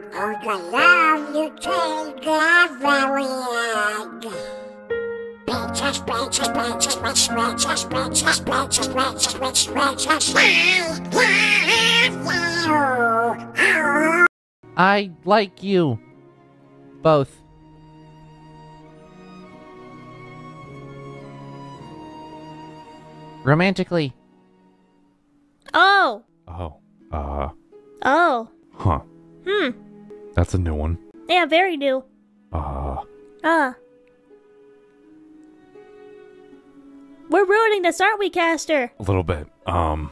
love you take that very egg. I like you. Both. Romantically. Oh. Oh. Oh. Huh. That's a new one. Yeah, very new. We're ruining this, aren't we, Caster? A little bit. Mommy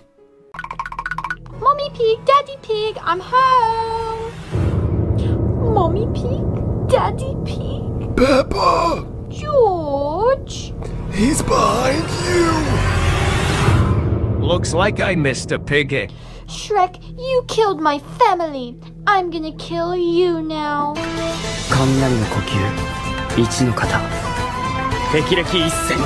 Pig, Daddy Pig, I'm home. Mommy Pig, Daddy Pig. Peppa! George! He's behind you! Looks like I missed a piggy. Shrek, you killed my family. I'm gonna kill you now. 雷の呼吸一の型霹靂一閃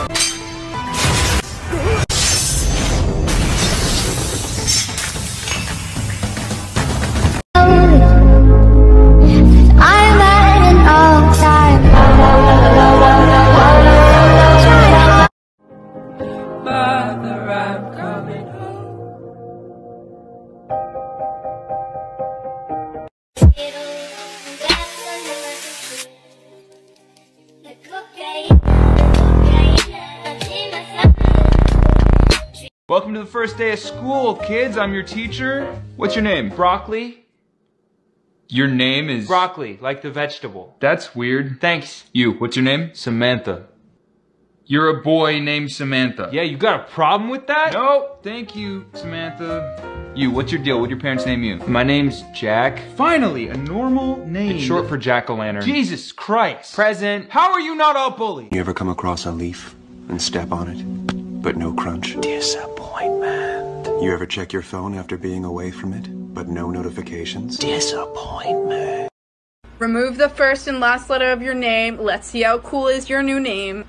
Welcome to the first day of school, kids. I'm your teacher. What's your name? Broccoli? Your name is... Broccoli, like the vegetable. That's weird. Thanks. You, what's your name? Samantha. You're a boy named Samantha. Yeah, you got a problem with that? No, thank you, Samantha. You, what's your deal? What'd your parents name you? My name's Jack. Finally, a normal name. It's short for Jack-o'-lantern. Jesus Christ. Present. How are you not a bully? You ever come across a leaf and step on it, but no crunch? Disappointment. You ever check your phone after being away from it, but no notifications? Disappointment. Remove the first and last letter of your name. Let's see how cool is your new name.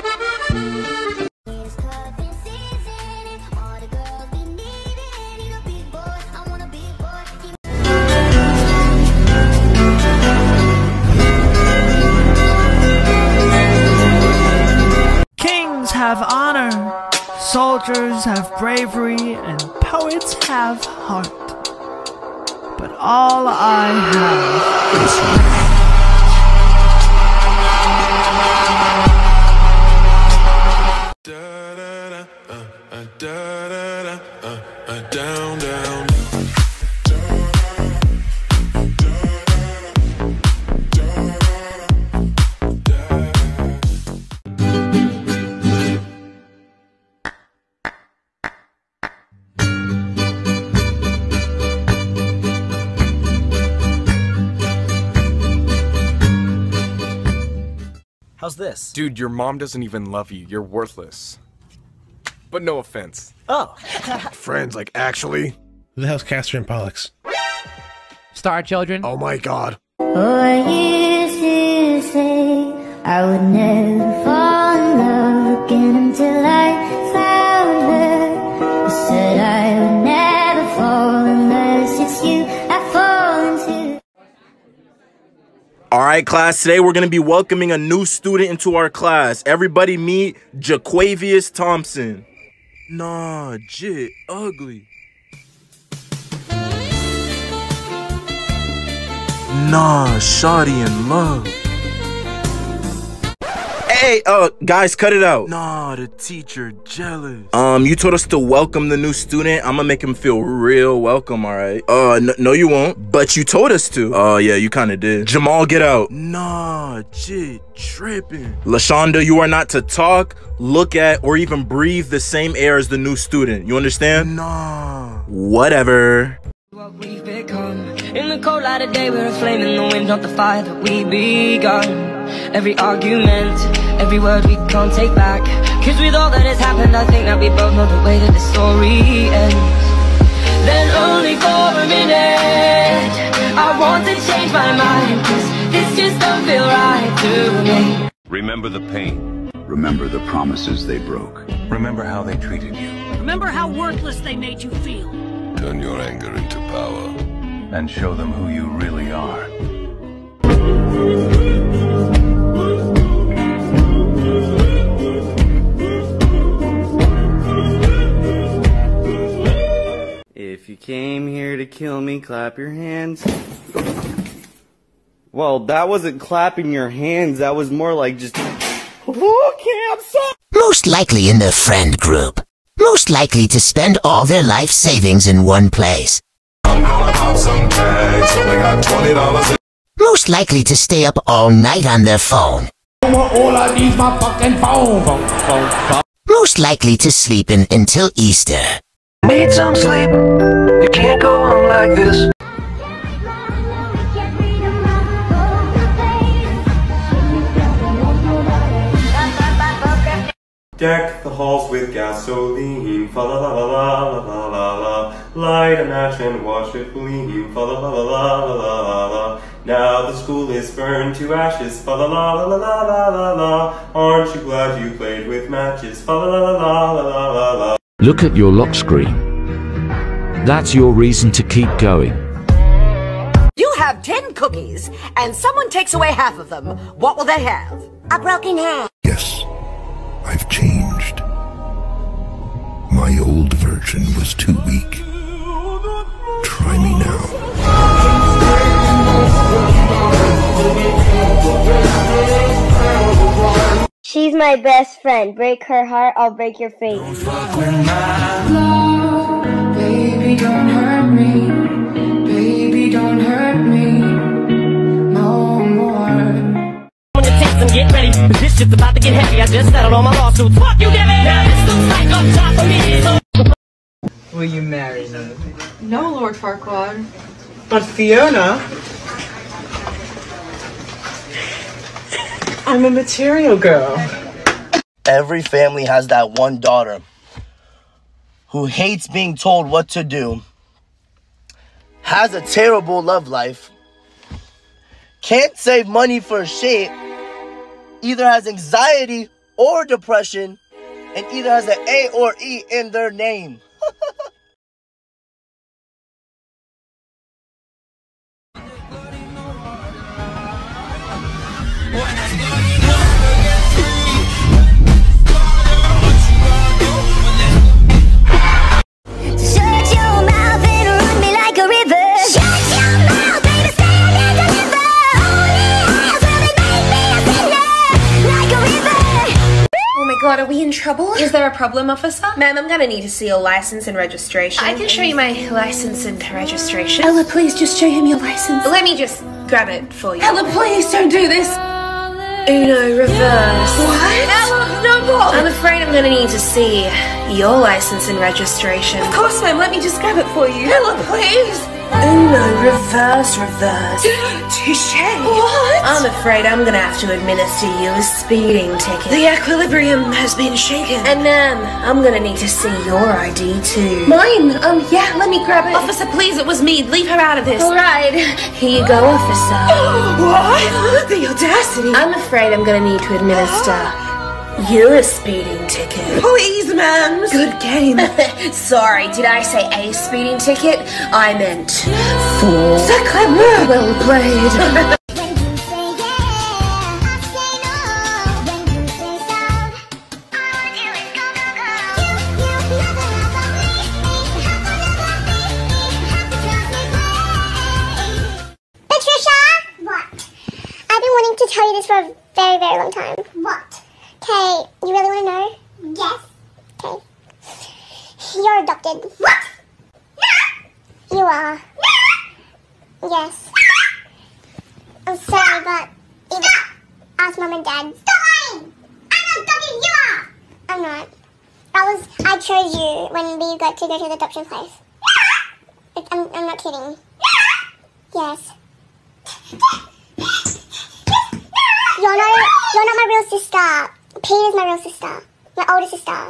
Kings have honor, soldiers have bravery, and poets have heart. But all I have is down, down. How's this? Dude, your mom doesn't even love you. You're worthless. But no offense. Oh. Friends, like, actually? Who the hell's Castor and Pollux? Star Children. Oh my god. Oh, I used to say I would never fall in love again until I found her. I said I would never fall unless it's you I fall into. Alright class, today we're going to be welcoming a new student into our class. Everybody meet Jaquavius Thompson. Nah, jit, ugly. Nah, shawty in love. Hey, guys, cut it out. Nah, the teacher jealous. You told us to welcome the new student. I'm gonna make him feel real welcome, alright? No you won't. But you told us to. Oh, yeah, you kinda did. Jamal, get out. Nah, jit, tripping. LaShonda, you are not to talk, look at, or even breathe the same air as the new student. You understand? Nah. Whatever. What we've become. In the cold light of day, we're a flame in the wind, not the fire that we begun. Every argument, every word we can't take back. Cause with all that has happened, I think that we both know the way that the story ends. Then only for a minute, I want to change my mind. Cause this just don't feel right to me. Remember the pain. Remember the promises they broke. Remember how they treated you. Remember how worthless they made you feel. Turn your anger into power. And show them who you really are. Came here to kill me, clap your hands. Well, that wasn't clapping your hands, that was more like just... Okay, I'm sorry! Most likely in the friend group. Most likely to spend all their life savings in one place. I'm gonna pop some tags, only got $20. Most likely to stay up all night on their phone. All I need is my fucking phone. Most likely to sleep in until Easter. Need some sleep. You can't go on like this. Deck the halls with gasoline, fa la la la la la la la. Light a match and watch it gleam, fa la la la la la la. Now the school is burned to ashes, fa la la la la la la la. Aren't you glad you played with matches, fa la la la la la la. Look at your lock screen. That's your reason to keep going. You have 10 cookies, and someone takes away half of them. What will they have? A broken hand. Yes, I've changed. My old version was too weak. Try me now. She's my best friend. Break her heart, I'll break your face. Don't fuck with my love. Baby, don't hurt me. Baby, don't hurt me. No more. Get ready, this shit's about to get heavy. I just settled all my lawsuits. Fuck you, Devin! Now this looks like I'm top of me. Will you marry me? No, Lord Farquaad. But Fiona, I'm a material girl. Every family has that one daughter who hates being told what to do, has a terrible love life, can't save money for shit, either has anxiety or depression, and either has an A or E in their name. Shut your mouth and run me like a river. Shut your mouth, baby, stand and deliver. Only hands really make me a sinner, like a river. Oh my god, are we in trouble? Is there a problem, officer? Ma'am, I'm gonna need to see your license and registration. I can show you my license and registration. Ella, please just show him your license. Let me just grab it for you. Ella, please don't do this. Uno, reverse. What? Ella, no more. I'm afraid I'm gonna need to see your license and registration. Of course, ma'am. Let me just grab it for you. Ella, please. Uno, reverse, reverse. Touche. What? I'm afraid I'm gonna have to administer you a speeding ticket. The equilibrium has been shaken. And ma'am, I'm gonna need to see your ID too. Mine? Yeah, let me grab it. Officer, please, it was me. Leave her out of this. Alright. Here you go, officer. What? The audacity. I'm afraid I'm gonna need to administer you a speeding ticket. Please, ma'am. Good game. Sorry, did I say a speeding ticket? I meant 4. Sacre bleu. Well played. Patricia? What? I've been wanting to tell you this for a very, very long time. What? Okay, you really want to know? Yes. Okay. You're adopted. What? No. You are. No. Yes. I'm sorry, but either ask mom and dad. Stop lying! I'm adopted, you are! I'm not. I chose you when we got to go to the adoption place. I'm not kidding. Yes. You're not my real sister. Peter's my real sister. My older sister.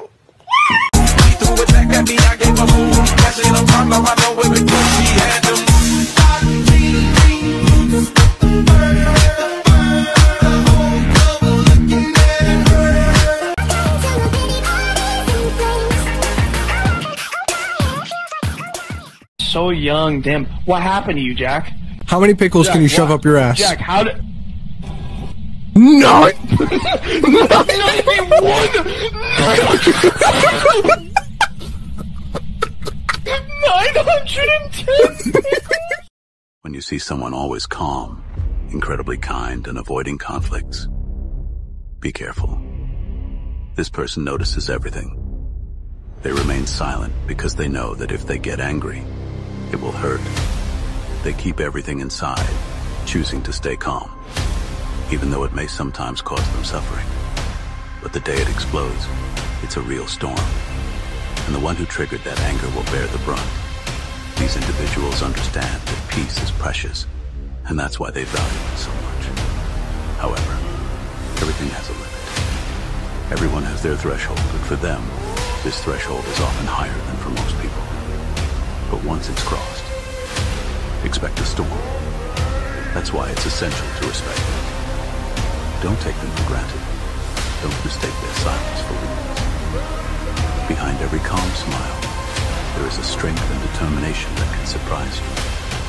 So young, damn. What happened to you, Jack? How many pickles can you shove up your ass? Jack, how did... Not! Not even one! 910 When you see someone always calm, incredibly kind, and avoiding conflicts, be careful. This person notices everything. They remain silent because they know that if they get angry, it will hurt. They keep everything inside, choosing to stay calm, even though it may sometimes cause them suffering. But the day it explodes, it's a real storm, and the one who triggered that anger will bear the brunt. These individuals understand that peace is precious, and that's why they value it so much. However, everything has a limit. Everyone has their threshold, and for them, this threshold is often higher than for most people. But once it's crossed, expect a storm. That's why it's essential to respect them. Don't take them for granted. Don't mistake their silence for weakness. Behind every calm smile, there is a strength and determination that can surprise you.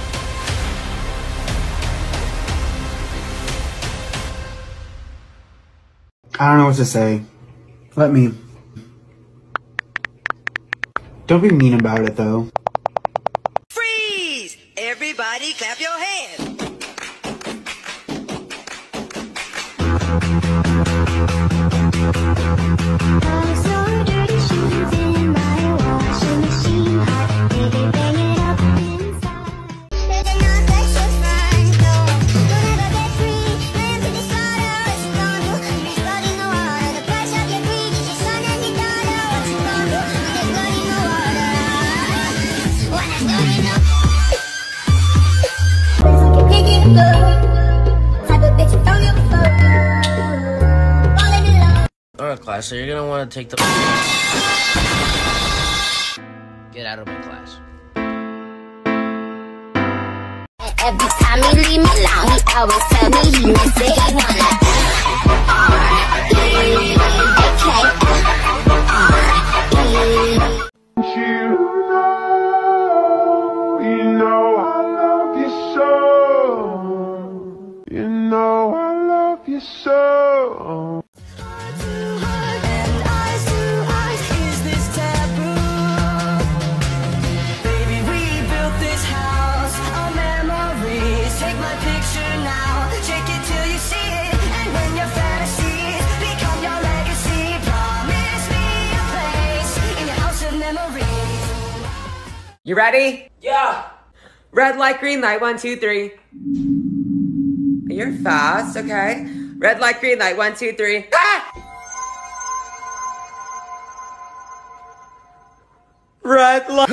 I don't know what to say. Let me. Don't be mean about it, though. Freeze! Everybody clap your hands. Alright class, so you're gonna want to take the... Get out of my class. Every time he leave me alone, he always tell me he miss it. He wanna You know I love you so. You know I love you so. You ready? Yeah. Red light, green light, 1, 2, 3. You're fast, okay. Red light, green light, 1, 2, 3. Ah! Red light.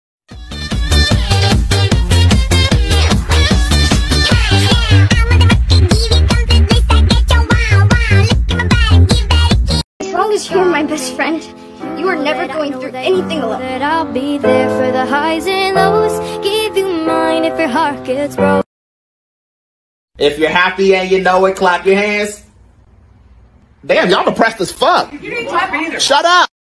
As long as you're my best friend, you are never going through anything alone. That I'll be there for the highs and lows. Give you mine if your heart gets broke. If you're happy and you know it, clap your hands. Damn, y'all depressed as fuck. You didn't clap either. Shut up.